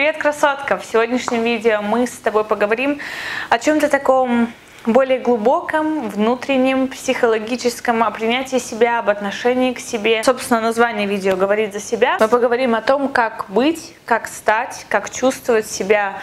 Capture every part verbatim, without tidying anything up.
Привет, красотка! В сегодняшнем видео мы с тобой поговорим о чем-то таком более глубоком, внутреннем, психологическом, о принятии себя, об отношении к себе. Собственно, название видео говорит за себя. Мы поговорим о том, как быть, как стать, как чувствовать себя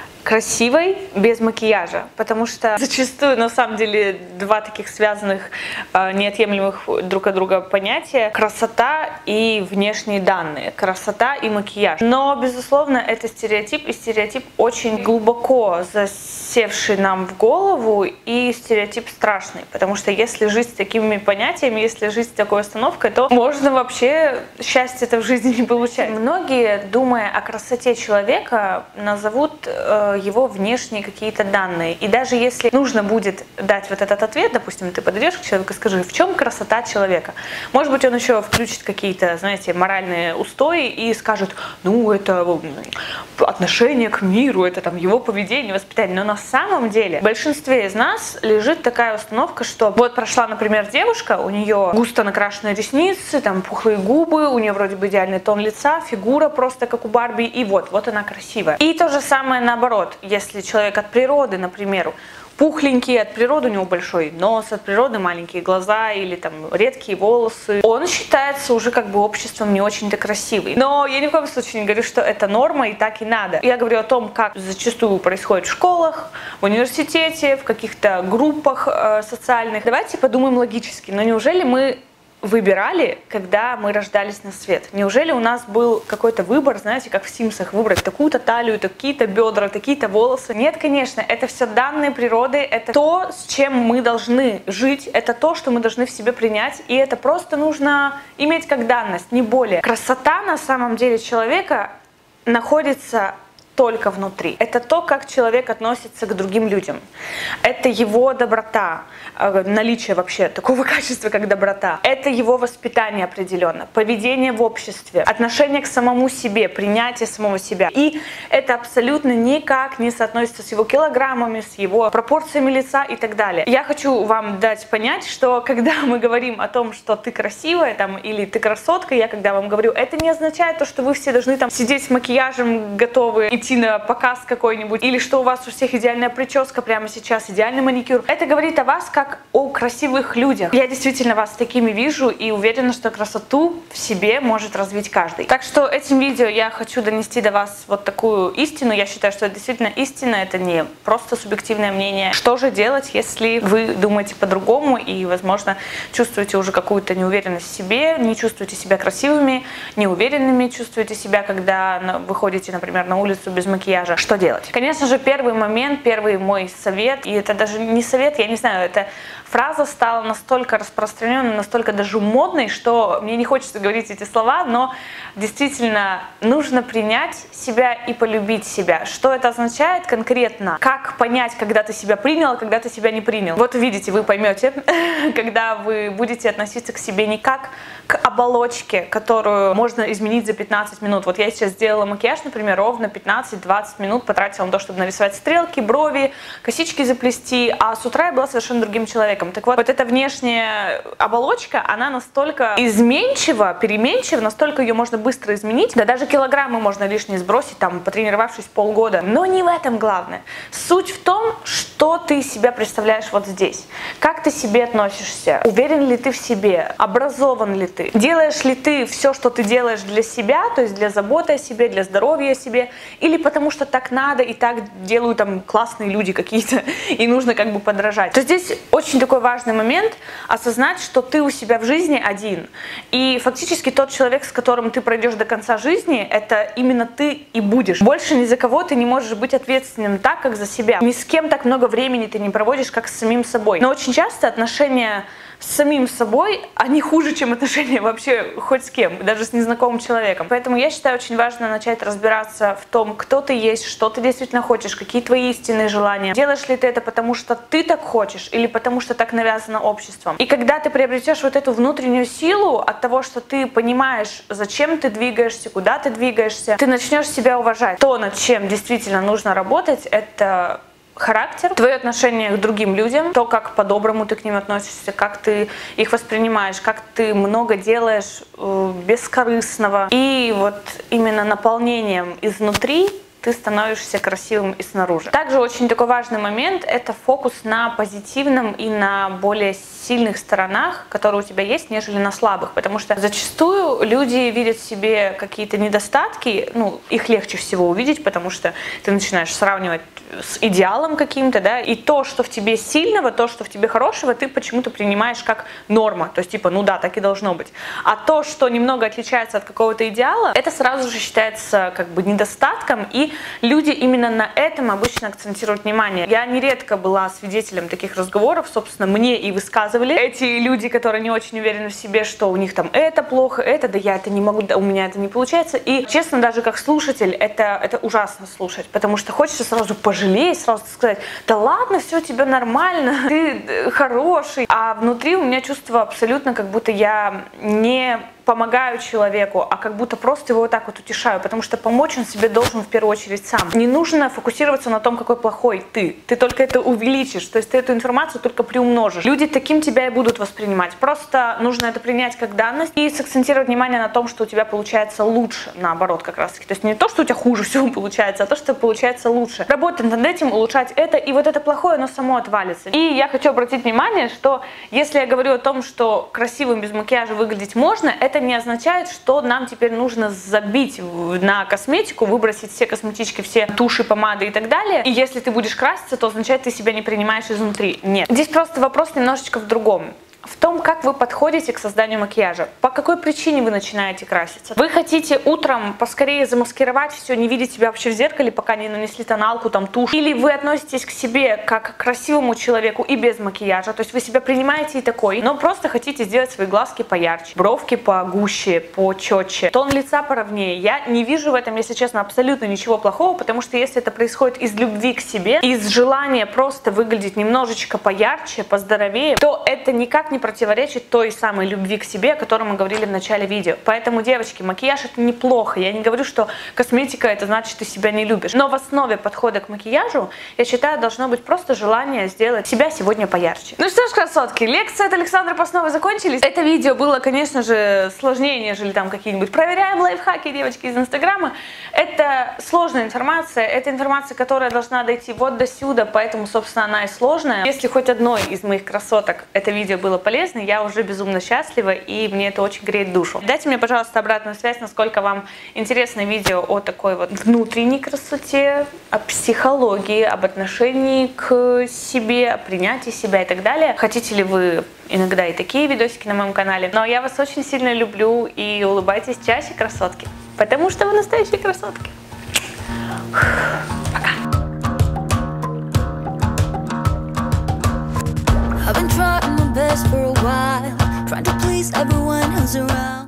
красивой без макияжа, потому что зачастую на самом деле два таких связанных, неотъемлемых друг от друга понятия: красота и внешние данные, красота и макияж. Но безусловно это стереотип, и стереотип очень глубоко засевший нам в голову, и стереотип страшный, потому что если жить с такими понятиями, если жить с такой установкой, то можно вообще счастье-то в жизни не получать. Многие, думая о красоте человека, назовут его внешние какие-то данные. И даже если нужно будет дать вот этот ответ, допустим, ты подойдешь к человеку и скажи, в чем красота человека? Может быть, он еще включит какие-то, знаете, моральные устои и скажет, ну, это отношение к миру, это там его поведение, воспитание. Но на самом деле в большинстве из нас лежит такая установка, что вот прошла, например, девушка, у нее густо накрашенные ресницы, там пухлые губы, у нее вроде бы идеальный тон лица, фигура просто как у Барби, и вот, вот она красивая. И то же самое наоборот. Если человек от природы, например, пухленький, от природы у него большой нос, от природы маленькие глаза или там редкие волосы, он считается уже как бы обществом не очень-то красивый. Но я ни в коем случае не говорю, что это норма и так и надо. Я говорю о том, как зачастую происходит в школах, в университете, в каких-то группах э, социальных. Давайте подумаем логически, но неужели мы выбирали, когда мы рождались на свет? Неужели у нас был какой-то выбор, знаете, как в Симсах, выбрать такую-то талию, такие-то бедра, такие-то волосы? Нет, конечно, это все данные природы, это то, с чем мы должны жить, это то, что мы должны в себе принять, и это просто нужно иметь как данность, не более. Красота на самом деле человека находится только внутри. Это то, как человек относится к другим людям. Это его доброта, наличие вообще такого качества, как доброта. Это его воспитание определенно, поведение в обществе, отношение к самому себе, принятие самого себя. И это абсолютно никак не соотносится с его килограммами, с его пропорциями лица и так далее. Я хочу вам дать понять, что когда мы говорим о том, что ты красивая там, или ты красотка, я когда вам говорю, это не означает то, что вы все должны там сидеть с макияжем, готовы идти на показ какой-нибудь, или что у вас у всех идеальная прическа прямо сейчас, идеальный маникюр. Это говорит о вас как о красивых людях. Я действительно вас такими вижу и уверена, что красоту в себе может развить каждый. Так что этим видео я хочу донести до вас вот такую истину. Я считаю, что это действительно истина, это не просто субъективное мнение. Что же делать, если вы думаете по-другому и, возможно, чувствуете уже какую-то неуверенность в себе, не чувствуете себя красивыми, неуверенными, чувствуете себя, когда выходите, например, на улицу без макияжа? Что делать? Конечно же, первый момент, первый мой совет, и это даже не совет, я не знаю, это фраза стала настолько распространенной, настолько даже модной, что мне не хочется говорить эти слова, но действительно нужно принять себя и полюбить себя. Что это означает конкретно? Как понять, когда ты себя принял, а когда ты себя не принял? Вот видите, вы поймете, когда вы будете относиться к себе не как к оболочке, которую можно изменить за пятнадцать минут. Вот я сейчас сделала макияж, например, ровно пятнадцать-двадцать минут потратила на то, чтобы нарисовать стрелки, брови, косички заплести, а с утра я была совершенно другим человеком. Так вот, вот эта внешняя оболочка, она настолько изменчива, переменчива, настолько ее можно быстро изменить, да даже килограммы можно лишние сбросить, там, потренировавшись полгода. Но не в этом главное. Суть в том, что ты себя представляешь вот здесь. Как ты к себе относишься? Уверен ли ты в себе? Образован ли ты? Делаешь ли ты все, что ты делаешь для себя, то есть для заботы о себе, для здоровья о себе, или потому что так надо и так делают там классные люди какие-то, и нужно как бы подражать? То здесь очень такой важный момент осознать, что ты у себя в жизни один. И фактически тот человек, с которым ты пройдешь до конца жизни, это именно ты и будешь. Больше ни за кого ты не можешь быть ответственным так, как за себя. Ни с кем так много времени ты не проводишь, как с самим собой. Но очень часто отношения с самим собой, они хуже, чем отношения вообще хоть с кем, даже с незнакомым человеком. Поэтому я считаю, очень важно начать разбираться в том, кто ты есть, что ты действительно хочешь, какие твои истинные желания. Делаешь ли ты это потому, что ты так хочешь, или потому, что так навязано обществом. И когда ты приобретешь вот эту внутреннюю силу от того, что ты понимаешь, зачем ты двигаешься, куда ты двигаешься, ты начнешь себя уважать. То, над чем действительно нужно работать, это характер, твое отношение к другим людям, то, как по-доброму ты к ним относишься, как ты их воспринимаешь, как ты много делаешь э, бескорыстного. И вот именно наполнением изнутри ты становишься красивым и снаружи. Также очень такой важный момент — это фокус на позитивном и на более сильных сторонах, которые у тебя есть, нежели на слабых, потому что зачастую люди видят в себе какие-то недостатки, ну, их легче всего увидеть, потому что ты начинаешь сравнивать с идеалом каким-то, да, и то, что в тебе сильного, то, что в тебе хорошего, ты почему-то принимаешь как норма, то есть типа, ну да, так и должно быть. А то, что немного отличается от какого-то идеала, это сразу же считается как бы недостатком, и люди именно на этом обычно акцентируют внимание. Я нередко была свидетелем таких разговоров, собственно, мне и высказывали эти люди, которые не очень уверены в себе, что у них там это плохо, это, да я это не могу, да у меня это не получается. И честно, даже как слушатель, это, это ужасно слушать, потому что хочется сразу пожалеть, сразу сказать: да ладно, все, тебе нормально, ты хороший. А внутри у меня чувство абсолютно, как будто я не помогаю человеку, а как будто просто его вот так вот утешаю, потому что помочь он себе должен в первую очередь сам. Не нужно фокусироваться на том, какой плохой ты. Ты только это увеличишь, то есть ты эту информацию только приумножишь. Люди таким тебя и будут воспринимать. Просто нужно это принять как данность и сакцентировать внимание на том, что у тебя получается лучше, наоборот, как раз таки. То есть не то, что у тебя хуже всего получается, а то, что получается лучше. Работать над этим, улучшать это, и вот это плохое, оно само отвалится. И я хочу обратить внимание, что если я говорю о том, что красивым без макияжа выглядеть можно, это не означает, что нам теперь нужно забить на косметику, выбросить все косметички, все туши, помады и так далее. И если ты будешь краситься, то означает, ты себя не принимаешь изнутри. Нет. Здесь просто вопрос немножечко в другом. В том, как вы подходите к созданию макияжа. По какой причине вы начинаете краситься? Вы хотите утром поскорее замаскировать все, не видеть себя вообще в зеркале, пока не нанесли тоналку, там, тушь? Или вы относитесь к себе как к красивому человеку и без макияжа? То есть вы себя принимаете и такой, но просто хотите сделать свои глазки поярче, бровки погуще, почетче, тон лица поровнее. Я не вижу в этом, если честно, абсолютно ничего плохого, потому что если это происходит из любви к себе, из желания просто выглядеть немножечко поярче, поздоровее, то это никак не противоречит той самой любви к себе, о которой мы говорили в начале видео. Поэтому, девочки, макияж — это неплохо. Я не говорю, что косметика — это значит, ты себя не любишь. Но в основе подхода к макияжу, я считаю, должно быть просто желание сделать себя сегодня поярче. Ну что ж, красотки, лекции от Александры Постновой закончились. Это видео было, конечно же, сложнее, нежели там какие-нибудь «Проверяем лайфхаки», девочки, из Инстаграма. Это сложная информация, это информация, которая должна дойти вот до сюда, поэтому, собственно, она и сложная. Если хоть одной из моих красоток это видео было полезно, я уже безумно счастлива, и мне это очень греет душу. Дайте мне, пожалуйста, обратную связь, насколько вам интересно видео о такой вот внутренней красоте, о психологии, об отношении к себе, о принятии себя и так далее. Хотите ли вы иногда и такие видосики на моем канале? Но я вас очень сильно люблю, и улыбайтесь чаще, красотки, потому что вы настоящие красотки. Пока. I've been trying my best for a while, trying to please everyone who's around.